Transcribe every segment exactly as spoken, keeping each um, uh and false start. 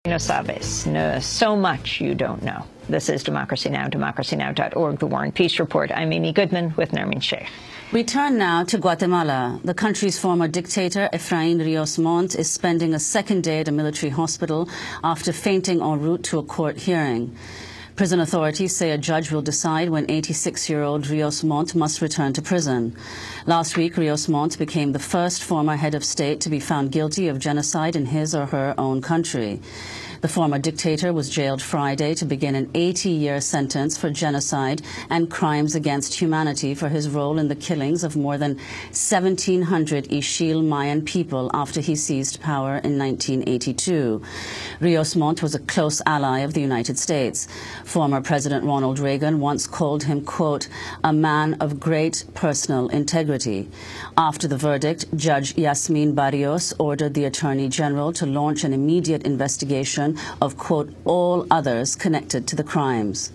No sabes. No, so much you don't know. This is Democracy Now!, democracy now dot org, The War and Peace Report. I'm Amy Goodman with Nermin Sheikh. We turn now to Guatemala. The country's former dictator, Efrain Rios Montt, is spending a second day at a military hospital after fainting en route to a court hearing. Prison authorities say a judge will decide when eighty-six-year-old Rios Montt must return to prison. Last week, Rios Montt became the first former head of state to be found guilty of genocide in his or her own country. The former dictator was jailed Friday to begin an eighty-year sentence for genocide and crimes against humanity for his role in the killings of more than seventeen hundred Ixil Mayan people after he seized power in nineteen eighty-two. Rios Montt was a close ally of the United States. Former President Ronald Reagan once called him, quote, a man of great personal integrity. After the verdict, Judge Yasmin Barrios ordered the Attorney General to launch an immediate investigation of, quote, all others connected to the crimes.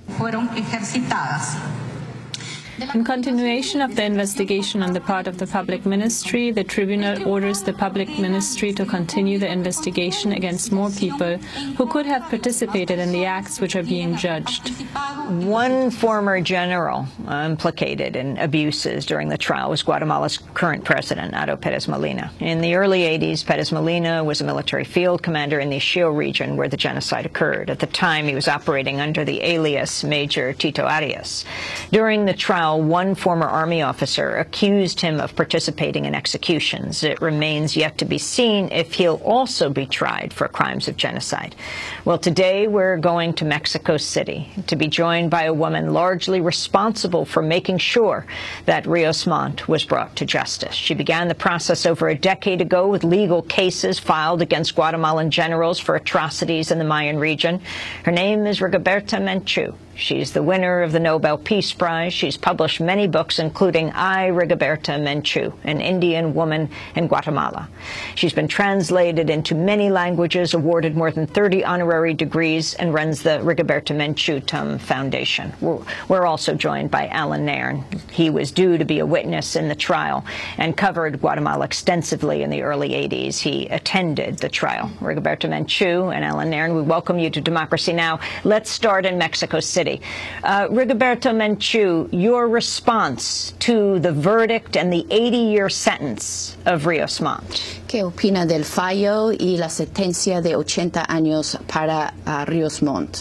In continuation of the investigation on the part of the public ministry, the tribunal orders the public ministry to continue the investigation against more people who could have participated in the acts which are being judged. One former general implicated in abuses during the trial was Guatemala's current president, Otto Pérez Molina. In the early eighties, Pérez Molina was a military field commander in the Ixil region where the genocide occurred. At the time, he was operating under the alias Major Tito Arias. During the trial, one former army officer accused him of participating in executions. It remains yet to be seen if he'll also be tried for crimes of genocide. Well, today we're going to Mexico City to be joined by a woman largely responsible for making sure that Rios Montt was brought to justice. She began the process over a decade ago with legal cases filed against Guatemalan generals for atrocities in the Mayan region. Her name is Rigoberta Menchú. She's the winner of the Nobel Peace Prize. She's published many books, including I, Rigoberta Menchú, an Indian woman in Guatemala. She's been translated into many languages, awarded more than thirty honorary degrees, and runs the Rigoberta Menchú Tum Foundation. We're, we're also joined by Alan Nairn. He was due to be a witness in the trial and covered Guatemala extensively in the early eighties. He attended the trial. Rigoberta Menchú and Alan Nairn, we welcome you to Democracy Now! Let's start in Mexico City. Uh, Rigoberta Menchú, your response to the verdict and the eighty-year sentence of Rios Montt. ¿Qué opina del fallo y la sentencia de ochenta años para uh, Rios Montt?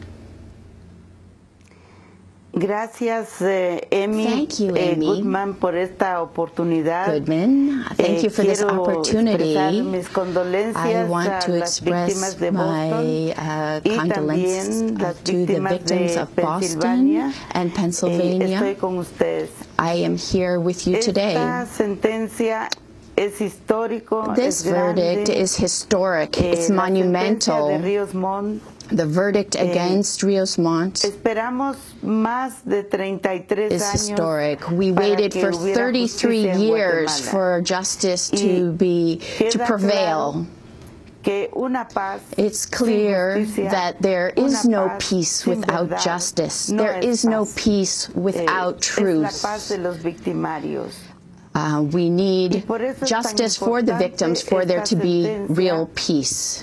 Gracias, eh, Amy, Thank you, eh, Amy. Goodman, por esta oportunidad. Goodman, thank eh, you for this opportunity. Mis I want to express my uh, condolences uh, to the victims of Boston and Pennsylvania. Eh, estoy con ustedes. I am here with you today. Esta sentencia es histórico, this es verdict grande. is historic. Eh, it's monumental. De Rios Montt. The verdict against eh, Rios Montt esperamos más de treinta y tres is años historic. We waited for thirty-three years for justice to be to prevail. It's clear that there is no peace without justice. There is no peace without truth. Uh, we need justice for the victims, for there to be real peace.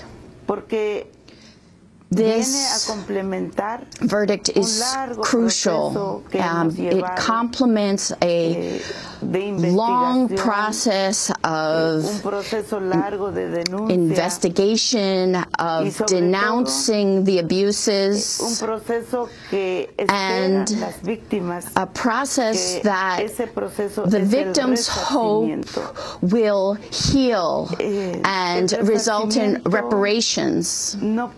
This verdict is crucial. Um, it complements a long process of investigation, of denouncing the abuses, and a process that the victims hope will heal and result in reparations.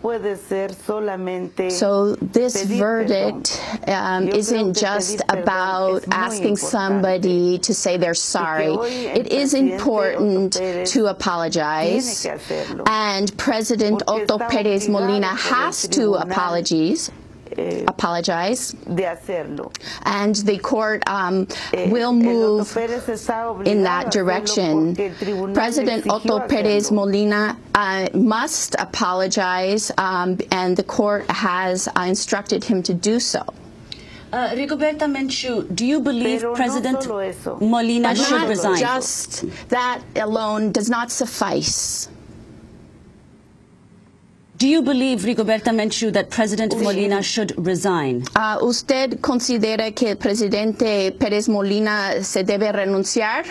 So this verdict um, isn't just about asking somebody to say they're sorry. It is important to apologize, and President Otto Pérez Molina has to apologize. apologize, and the court um, will move in that direction. President Otto Pérez Molina uh, must apologize, um, and the court has uh, instructed him to do so. Uh, Rigoberta Menchú, do you believe President Molina should resign? Just that alone does not suffice. Do you believe, Rigoberta Menchú, that President Molina should resign? Uh, ¿Usted considera que el presidente Pérez Molina se debe renunciar?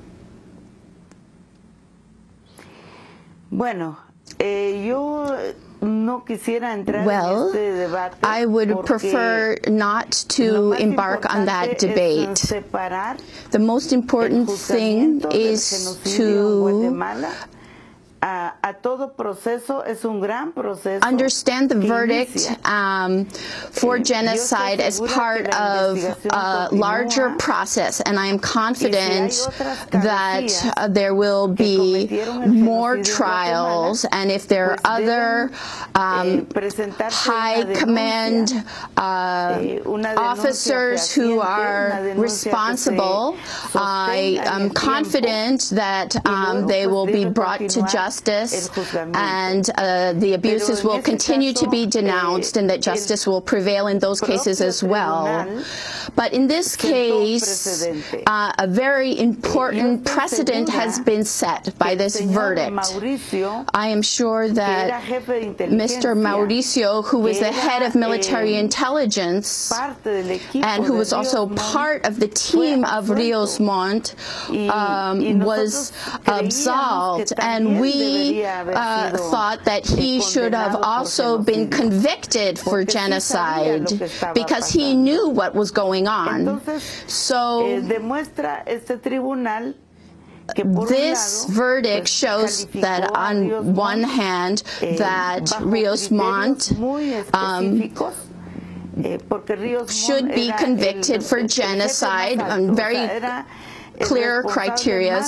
Bueno, eh, yo no quisiera entrar Well, en este debate. I would prefer not to embark on that debate. The most important thing is to A, a todo proceso es un gran proceso understand the verdict um, for genocide as part of a larger process, and I am confident that uh, there will be more trials, and if there are other um, high command uh, officers who are responsible, I am confident that um, they will be brought to justice. Justice, and uh, the abuses will continue to be denounced, and that justice will prevail in those cases as well. But in this case, uh, a very important precedent has been set by this verdict. I am sure that Mister Mauricio, who was the head of military intelligence and who was also part of the team of Rios Montt, um, was absolved, and we We uh, thought that he should have also been convicted for genocide because he knew what was going on. So this verdict shows that on one hand that Rios Montt um, should be convicted for genocide on very clear criteria,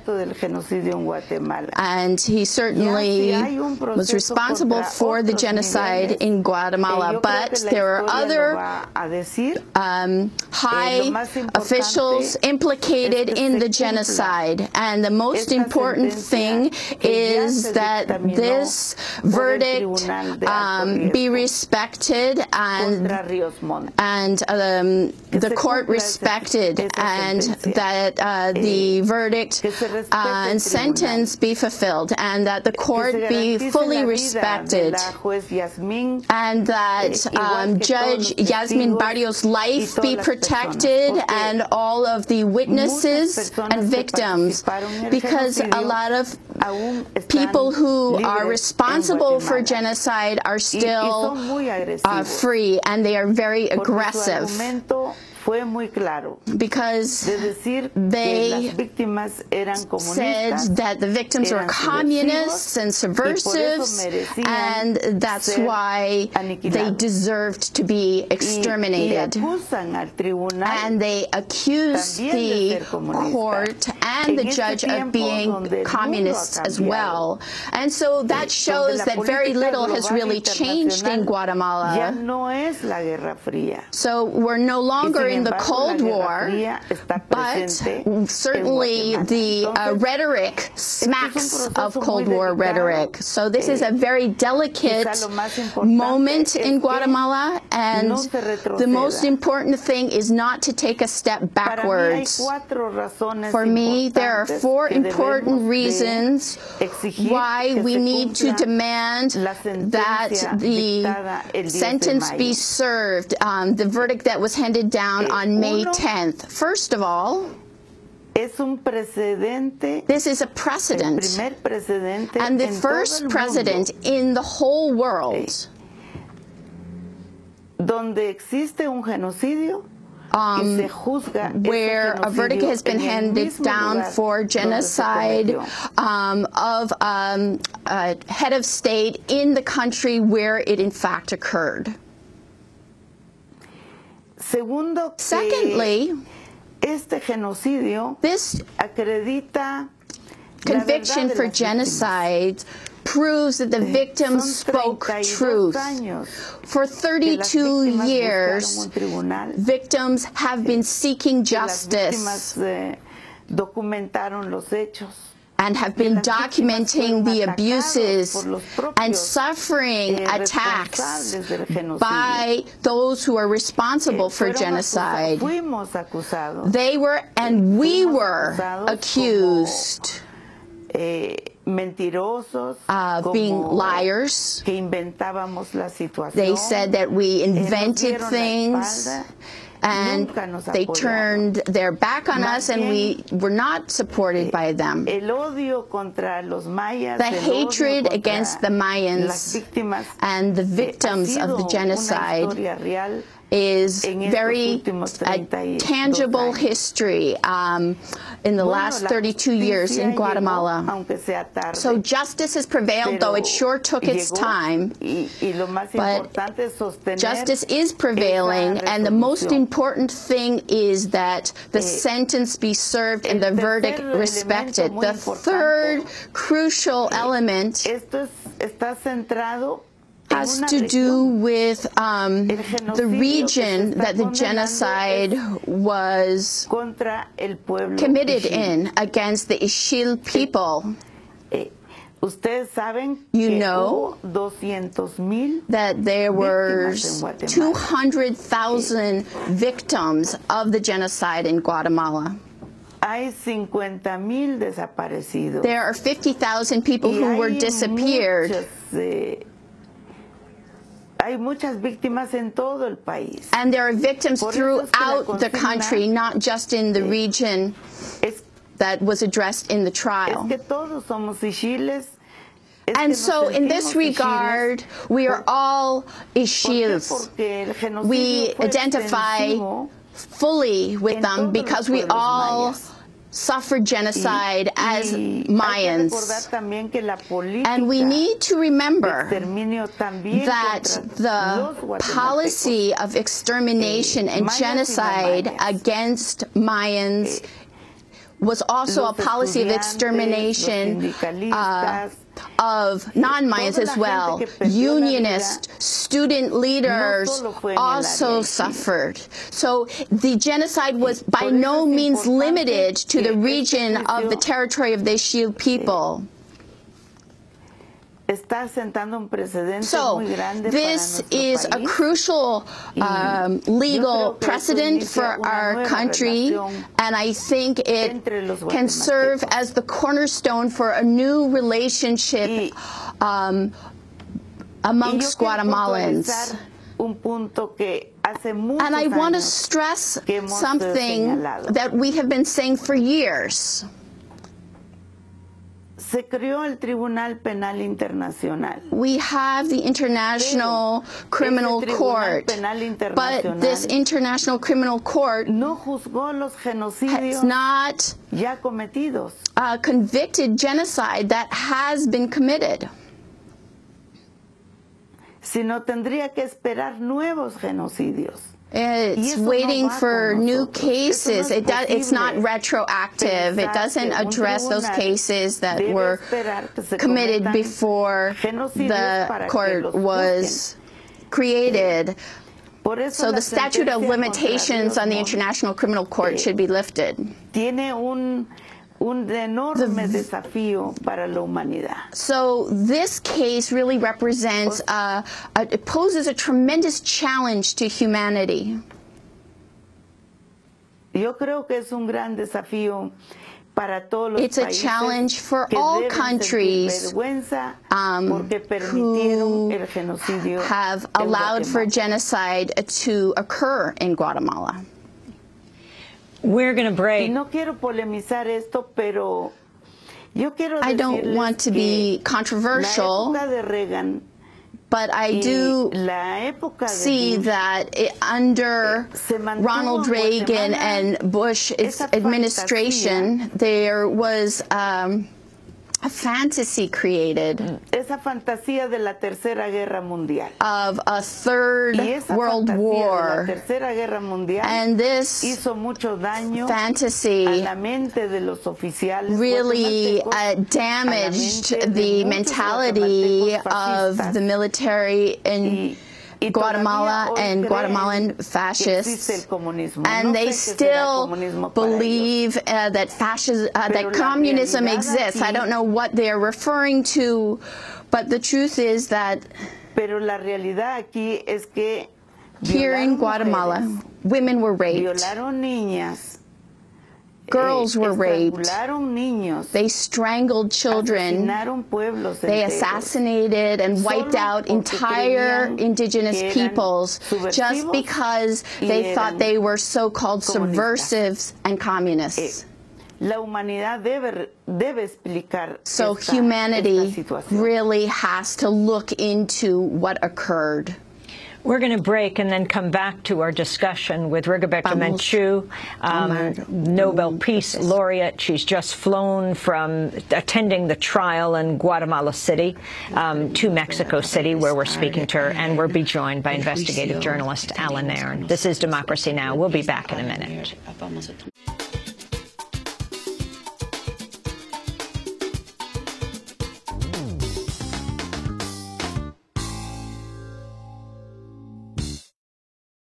and he certainly was responsible for the genocide in Guatemala, but there are other um, high officials implicated in the genocide, and the most important thing is that this verdict um, be respected, and, and um, the court respected, and that Uh, the verdict uh, and sentence be fulfilled, and that the court be fully respected, and that um, Judge Yasmin Barrios' life be protected, and all of the witnesses and victims, because a lot of people who are responsible for genocide are still uh, free, and they are very aggressive. Because they said that the victims were communists and subversives, and that's why they deserved to be exterminated. And they accused the court and the judge of being communists as well. And so that shows that very little has really changed in Guatemala. So we're no longer in the Cold War, but certainly the uh, rhetoric smacks of Cold War rhetoric. So this is a very delicate moment in Guatemala, and the most important thing is not to take a step backwards. For me, there are four important reasons why we need to demand that the sentence be served, um, the verdict that was handed down on May tenth. First of all, this is a precedent, and the first precedent in the whole world Um, where a verdict has been handed down for genocide um, of um, a head of state in the country where it in fact occurred. Secondly, this conviction for genocide proves that the victims spoke truth. For thirty-two years, victims have been seeking justice and have been documenting the abuses and suffering attacks by those who are responsible for genocide. They were, and we were, accused mentirosos, uh, being liars. Que inventábamos la situación. They said that we invented things, and they turned their back on us, and we were not supported by them. El odio contra los mayas, the hatred against the Mayans and the victims of the genocide is very a tangible history um, in the last thirty-two years in Guatemala. So justice has prevailed, though it sure took its time. But justice is prevailing, and the most important thing is that the sentence be served and the verdict respected. The third crucial element has to do with um, the region that the genocide was committed in against the Ixil people. You know that there were two hundred thousand victims of the genocide in Guatemala. There are fifty thousand people who were disappeared. And there are victims throughout the country, not just in the region that was addressed in the trial. And so in this regard, we are all Ixils. We identify fully with them because we all suffered genocide as Mayans. And we need to remember that the policy of extermination and genocide against Mayans was also a policy of extermination uh, of non-Mayans as well. Unionists, student leaders also suffered. So the genocide was by no means limited to the region of the territory of the Ixil people. So this is a crucial um, legal precedent for our country, and I think it can serve as the cornerstone for a new relationship um, amongst Guatemalans. And I want to stress something that we have been saying for years. Se creó el Tribunal Penal Internacional. We have the International Criminal Court, but this International Criminal Court no juzgó los genocidios has not ya cometidos. Uh, convicted genocide that has been committed. Sino tendría que esperar nuevos genocidios. It's waiting for new cases. It does, it's not retroactive. It doesn't address those cases that were committed before the court was created. So the statute of limitations on the International Criminal Court should be lifted. Un enorme desafío para la humanidad. So this case really represents, uh, a, it poses a tremendous challenge to humanity. Yo creo que es un gran desafío para todos los It's a challenge for all countries um, who have allowed for genocide to occur in Guatemala. We're going to break. No quiero polemizar esto, pero yo quiero I don't want to be controversial, la época de Reagan but I do see Bush, that it, under Ronald Reagan and Bush's administration, there was um, a fantasy created esa fantasía de la Tercera Guerra Mundial. Of a third world war. De la Tercera Guerra Mundial and this hizo mucho daño fantasy a la mente de los oficiales really uh, damaged the mentality of the military in y Guatemala and Guatemalan fascists, and no they still believe uh, that fascism, uh, that communism exists. I don't know what they're referring to, but the truth is that Pero la realidad aquí es que here in Guatemala, mujeres, women were raped. Violaron niñas, Girls were raped. Estrangularon niños. They strangled children. Asesinaron pueblos They enteros. assassinated and wiped Solo out porque entire creían indigenous que eran peoples just subversivos because y they thought eran they were so-called comunistas. subversives and communists. La humanidad debe, debe explicar So esta, humanity esta situación. really has to look into what occurred. We're going to break and then come back to our discussion with Rigoberta Vamos Menchú, um, Nobel Peace Laureate. She's just flown from attending the trial in Guatemala City um, to Mexico City, where we're speaking to her, and we'll be joined by investigative journalist Alan Nairn. This is Democracy Now! We'll be back in a minute.